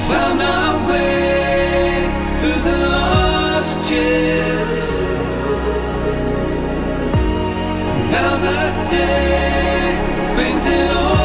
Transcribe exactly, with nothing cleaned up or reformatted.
found our way through the lost years. Now the day brings it all